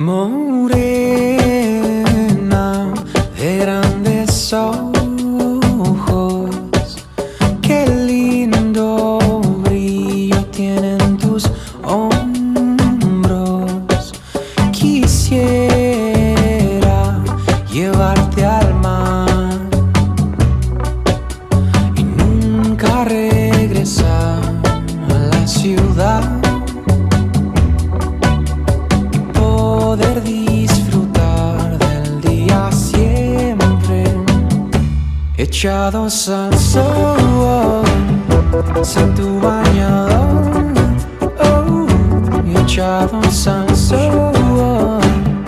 Morena de grandes ojos, qué lindo brillo tienen tus hombros. Quisiera llevarte al mar y nunca regresar a la ciudad, poder disfrutar del día siempre echados al sol, sin tu bañador, oh, echados al sol,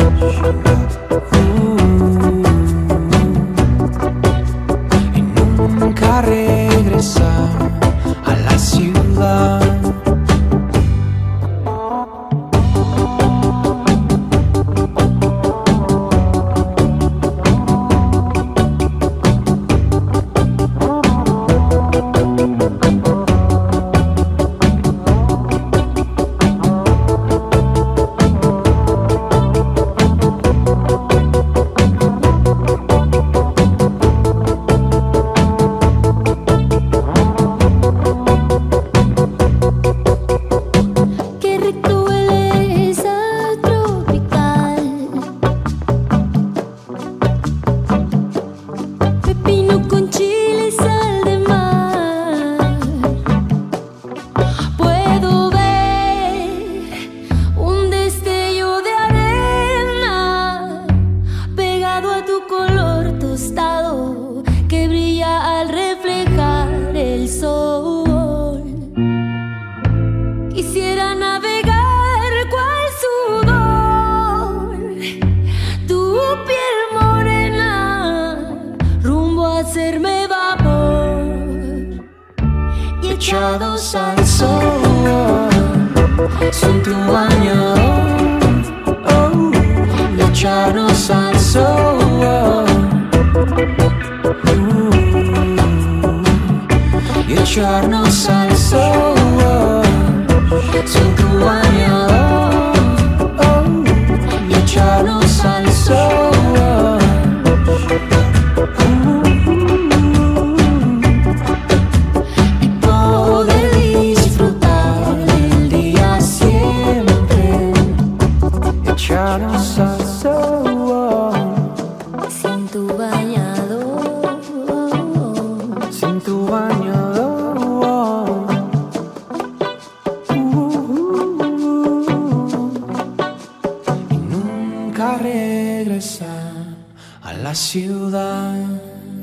y nunca regresar a la ciudad. Que brilla al reflejar el sol. Quisiera navegar cual sudor, tu piel morena, rumbo a hacerme vapor. Y Echados al sol, sin tu bañador, oh, echados al sol, y echarnos al sol, sin tu bañador, oh, y echarnos al sol, y poder disfrutar del día siempre echados al sol, sin tu bañador, sin tu bañador, y nunca regresar a la ciudad.